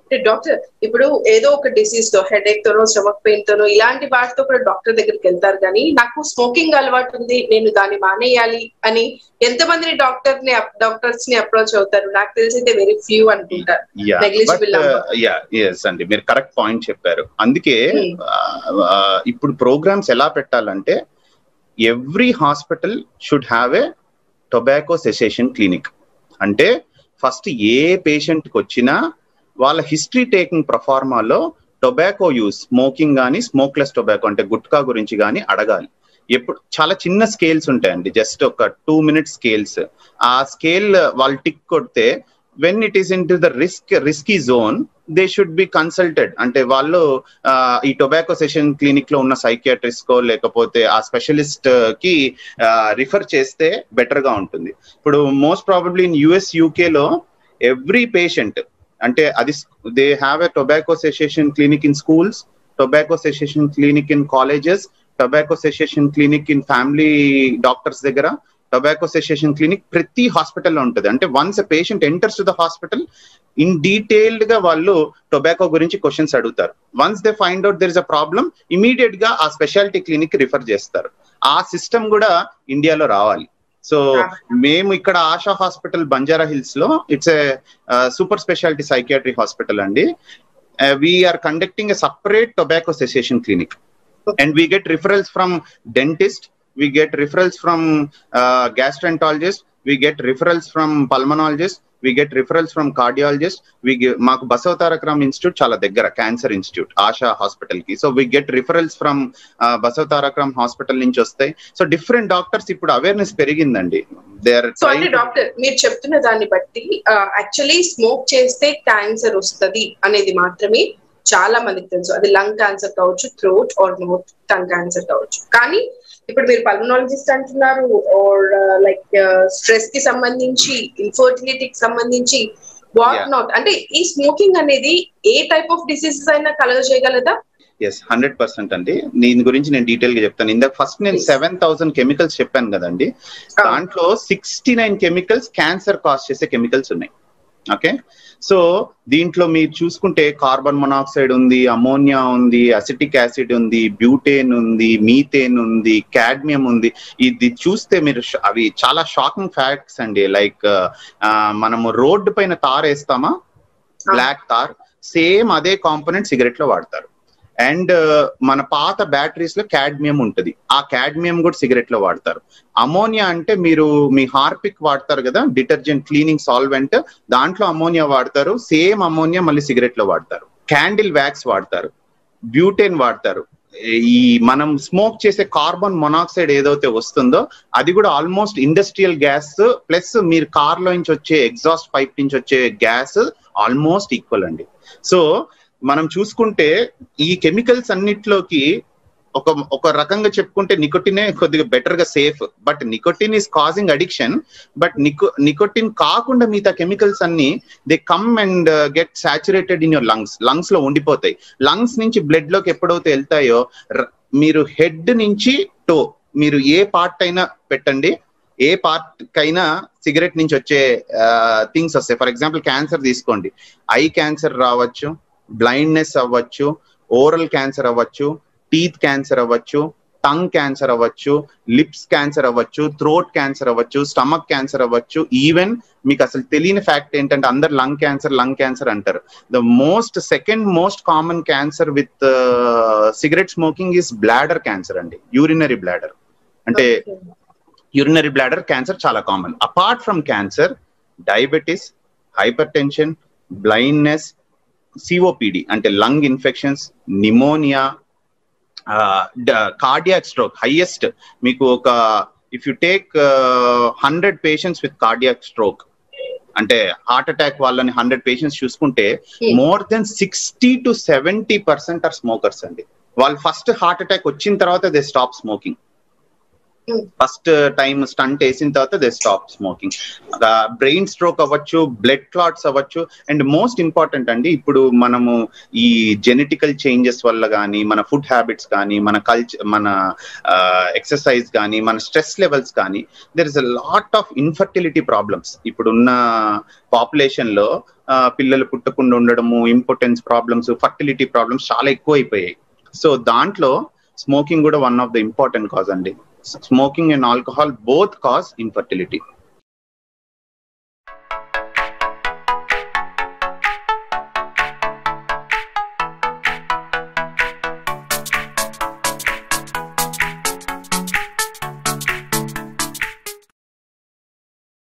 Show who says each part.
Speaker 1: Doctor ఇప్పుడు ఏదో ఒక డిసీజ్ తో, హెడేక్ తోనో, స్టమక్ పెయిన్ తోనో, ఇలాంటి వాటితో కూడా డాక్టర్ దగ్గరికి వెళ్తారు. కానీ నాకు స్మోకింగ్ అలవాటు ఉంది, నేను దాన్ని మానేయాలి అని ఎంతమంది డాక్టర్స్ ని అప్రోచ్ అవుతారు? నాకు తెలిసైతే వెరీ ఫ్యూ అనుకుంటారు.
Speaker 2: అండి, మీరు కరెక్ట్ పాయింట్ చెప్పారు. అందుకే ఇప్పుడు ప్రోగ్రామ్స్ ఎలా పెట్టాలంటే every hospital should have a tobacco cessation clinic. అంటే ఫస్ట్ ఏ పేషెంట్కి వచ్చినా వాళ్ళ హిస్టరీ టేకింగ్ ప్రొఫార్మాలో టొబాకో యూస్, స్మోకింగ్ కానీ స్మోక్లెస్ టొబాకో అంటే గుట్కా గురించి కానీ అడగాలి. ఎప్పుడు చాలా చిన్న స్కేల్స్ ఉంటాయండి, జస్ట్ ఒక 2 minute స్కేల్స్. ఆ స్కేల్ వాళ్ళు టిక్ కొడితే when it is into the risky zone they should be consulted. అంటే వాళ్ళు ఈ టొబాకో సెషన్ క్లినిక్ లో ఉన్న సైకియాట్రిస్ట్కో లేకపోతే ఆ స్పెషలిస్ట్ కి రిఫర్ చేస్తే బెటర్ గా ఉంటుంది. ఇప్పుడు మోస్ట్ ప్రాబబ్లీ ఇన్ యుఎస్, యూకేలో ఎవ్రీ పేషెంట్ అంటే అది they have a tobacco cessation clinic in schools, tobacco cessation clinic in colleges, tobacco cessation clinic in family doctors దగ్గర, టొబాకో సెసేషన్ క్లినిక్ ప్రతి హాస్పిటల్లో ఉంటుంది. అంటే once a patient enters to the hospital in detailed గా వాళ్ళు tobacco గురించి questions అడుగుతారు. Once they find out there is a problem, immediate గా ఆ స్పెషాలిటీ క్లినిక్ రిఫర్ చేస్తారు. ఆ సిస్టమ్ కూడా ఇండియాలో రావాలి. సో మేము ఇక్కడ ఆశా హాస్పిటల్ బంజారా హిల్స్ లో, it's a super speciality psychiatry hospital అండి. We're conducting a separate tobacco cessation clinic and we get referrals from dentist, we get referrals from gastroenterologist, we get referrals from pulmonologist, we get referrals from cardiologist. మాకు బసవతారకరామ్ institute చాలా దగ్గర, cancer institute Asha hospital కి. So we get referrals from Basavatarakaram hospital నుంచి వస్తాయి. So different doctors ఇప్పుడు awareness పెరిగిందండి.
Speaker 1: Doctor మీరు చెప్తున్న దాన్ని బట్టి యాక్చువల్లీ స్మోక్ చేస్తే క్యాన్సర్ వస్తుంది అనేది మాత్రమే చాలా మందికి తెలుసు. అది లంగ్ క్యాన్సర్ కావచ్చు, throat or mouth tongue cancer కావచ్చు. కానీ ఇప్పుడు మీరు పల్మనాలజిస్ట్ అంటున్నారు, ఆర్ లైక్ స్ట్రెస్ కి సంబంధించి, ఇన్ఫర్టిలిటీకి సంబంధించి, వాట్ నాట్. అంటే ఈ స్మోకింగ్ అనేది ఏ టైప్ ఆఫ్ డిసీజెస్ అయినా కలగజేయగలదా?
Speaker 2: ఎస్, 100% అండి. దీని గురించి నేను డీటెయిల్ గా చెప్తాను. ఇందాక ఫస్ట్ నేను 7,000 కెమికల్స్ చెప్పాను కదండి, దాంట్లో 69 కెమికల్స్ క్యాన్సర్ కాజ్ చేసే కెమికల్స్ ఉన్నాయి. ఓకే, సో దీంట్లో మీరు చూసుకుంటే కార్బన్ మొనాక్సైడ్ ఉంది, అమోనియా ఉంది, అసిటిక్ యాసిడ్ ఉంది, బ్యూటేన్ ఉంది, మీథేన్ ఉంది, కాడ్మియం ఉంది. ఇది చూస్తే మీరు అవి చాలా షాకింగ్ ఫ్యాక్ట్స్ అండి. లైక్ మనము రోడ్డు పైన తార్ వేస్తామా, బ్లాక్ తార్, సేమ్ అదే కాంపోనెంట్ సిగరెట్ లో వాడతారు. అండ్ మన పాత బ్యాటరీస్ లో కాడ్మియం ఉంటుంది, ఆ కాడ్మియం కూడా సిగరెట్ లో వాడతారు. అమోనియా అంటే మీరు మీ హార్పిక్ వాడతారు కదా, డిటర్జెంట్ క్లీనింగ్ సాల్వెంట్, దాంట్లో అమోనియా వాడతారు, సేమ్ అమోనియా మళ్ళీ సిగరెట్ లో వాడతారు. క్యాండిల్ వ్యాక్స్ వాడతారు, బ్యూటేన్ వాడతారు. ఈ మనం స్మోక్ చేసే కార్బన్ మొనాక్సైడ్ ఏదైతే వస్తుందో అది కూడా ఆల్మోస్ట్ ఇండస్ట్రియల్ గ్యాస్ ప్లస్ మీరు కార్ లో నుంచి వచ్చే ఎగ్జాస్ట్ పైప్ నుంచి వచ్చే గ్యాస్ ఆల్మోస్ట్ ఈక్వల్ అండి. సో మనం చూసుకుంటే ఈ కెమికల్స్ అన్నిట్లోకి ఒక రకంగా చెప్పుకుంటే నికోటినే కొద్దిగా బెటర్ గా safe. But nicotine is causing addiction. But nicotine కాకుండా మిగతా కెమికల్స్ అన్ని they come and get saturated in your lungs లో ఉండిపోతాయి. లంగ్స్ నుంచి బ్లడ్ లోకి ఎప్పుడైతే వెళ్తాయో, మీరు హెడ్ నుంచి టో మీరు ఏ పార్ట్ అయినా పెట్టండి, ఏ పార్ట్ కైనా సిగరెట్ నుంచి వచ్చే థింగ్స్ వస్తాయి. ఫర్ ఎగ్జాంపుల్ క్యాన్సర్ తీసుకోండి, ఐ క్యాన్సర్ రావచ్చు, బ్లైండ్నెస్ అవ్వచ్చు, ఓరల్ క్యాన్సర్ అవ్వచ్చు, టీత్ క్యాన్సర్ అవ్వచ్చు, టంగ్ క్యాన్సర్ అవ్వచ్చు, లిప్స్ క్యాన్సర్ అవ్వచ్చు, థ్రోట్ క్యాన్సర్ అవ్వచ్చు, స్టమక్ క్యాన్సర్ అవ్వచ్చు. ఈవెన్ మీకు అసలు తెలియని ఫ్యాక్ట్ ఏంటంటే అందరు లంగ్ క్యాన్సర్ అంటారు. The second most common cancer with cigarette smoking is bladder cancer అండి, యూరినరీ బ్లాడర్. అంటే యూరినరీ బ్లాడర్ క్యాన్సర్ చాలా common. Apart from cancer, diabetes, hypertension, blindness, COPD అంటే lung infections, pneumonia, cardiac stroke highest. మీకు ఒక if you take 100 patients with cardiac stroke అంటే heart attack వాళ్ళని 100 patients చూసుకుంటే more than 60 to 70% are smokers అండి. వాళ్ళు first heart attack వచ్చిన తర్వాత they stop smoking. First time stent వేసిన తర్వాత they stop smoking. Brain stroke అవ్వచ్చు, బ్లడ్ క్లాట్స్ అవ్వచ్చు, అండ్ మోస్ట్ ఇంపార్టెంట్ అండి, ఇప్పుడు మనము ఈ జెనెటికల్ చేంజెస్ వల్ల కానీ, మన ఫుడ్ హ్యాబిట్స్ కానీ, మన మన ఎక్సర్సైజ్ కానీ, మన స్ట్రెస్ లెవెల్స్ కానీ, there is a lot of infertility problems. ఇప్పుడున్న పాపులేషన్ లో పిల్లలు పుట్టకుండా ఉండడము, ఇంపార్టెన్స్ ప్రాబ్లమ్స్, ఫర్టిలిటీ ప్రాబ్లమ్స్ చాలా ఎక్కువ అయిపోయాయి. సో దాంట్లో స్మోకింగ్ కూడా one of the important cause అండి. Smoking and alcohol both cause infertility.